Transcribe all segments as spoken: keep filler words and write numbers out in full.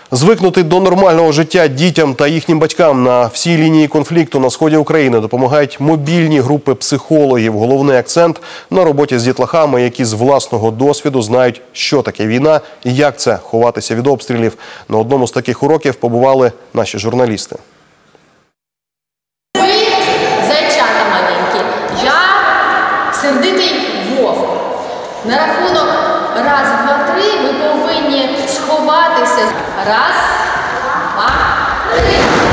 Звикнути до нормального життя дітям та їхнім батькам на всій лінії конфлікту на сході України допомагають мобільні групи психологів. Головний акцент на роботі з дітлахами, які з власного досвіду знають, що таке війна і як це – ховатися від обстрілів. На одному з таких уроків побували наші журналісти. Ви зайчата маленькі, я сердитий вовк. На рахунок раз, два, три ви повинні сховатися. Раз, два, три.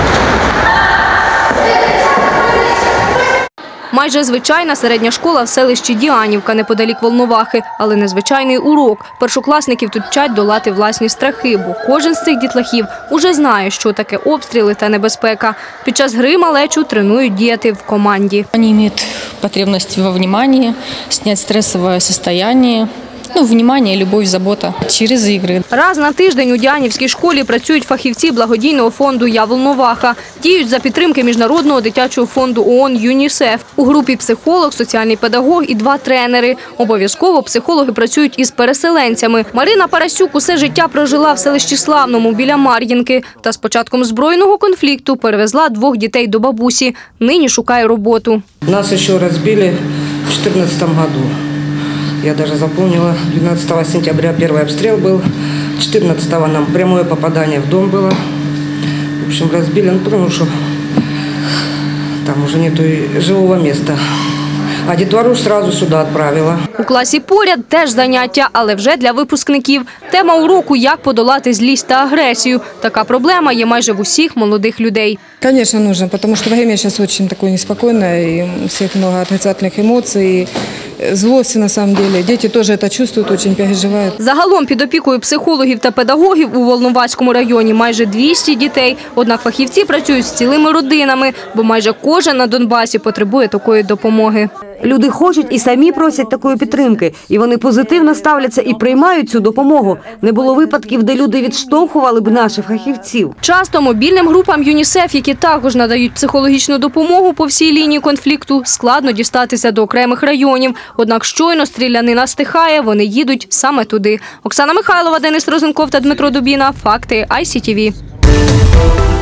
Майже звичайна середня школа в селищі Діанівка, неподалік Волновахи. Але незвичайний урок. Першокласників тут вчать долати власні страхи, бо кожен з цих дітлахів уже знає, що таке обстріли та небезпека. Під час гри малечу тренують діяти в команді. Вони мають потребність во вниманні, зняти стресове стані. Ну, внимание, любов, забота через ігри. Раз на тиждень у Діанівській школі працюють фахівці благодійного фонду «Я Волноваха». Діють за підтримки Міжнародного дитячого фонду ООН «ЮНІСЕФ». У групі психолог, соціальний педагог і два тренери. Обов'язково психологи працюють із переселенцями. Марина Парасюк усе життя прожила в селищі Славному біля Мар'їнки. Та з початком збройного конфлікту перевезла двох дітей до бабусі. Нині шукає роботу. Нас ще розбили в две тысячи четырнадцатом году. Я даже запомнила, двенадцатого сентября первый обстрел был, четырнадцатого нам прямое попадание в дом было. В общем, разбили, ну, потому что там уже нету живого места. А дітвору сразу сюди відправила. У класі поряд теж заняття, але вже для випускників. Тема уроку – як подолати злість та агресію. Така проблема є майже в усіх молодих людей. Конечно, нужно, потому что время сейчас очень такое неспокойное, и у всех много отрицательных эмоций, злости на самом деле. Дети тоже это чувствуют, очень переживают. Загалом під опікою психологів та педагогів у Волноваському районі майже двісті дітей. Однак фахівці працюють з цілими родинами, бо майже кожен на Донбасі потребує такої допомоги. Люди хочуть і самі просять такої підтримки, і вони позитивно ставляться і приймають цю допомогу. Не було випадків, де люди відштовхували б наших фахівців. Часто мобільним групам ЮНІСЕФ, які також надають психологічну допомогу по всій лінії конфлікту, складно дістатися до окремих районів. Однак щойно стрілянина стихає, вони їдуть саме туди. Оксана Михайлова, Денис Розенков та Дмитро Дубіна. Факти ай сі ті ві.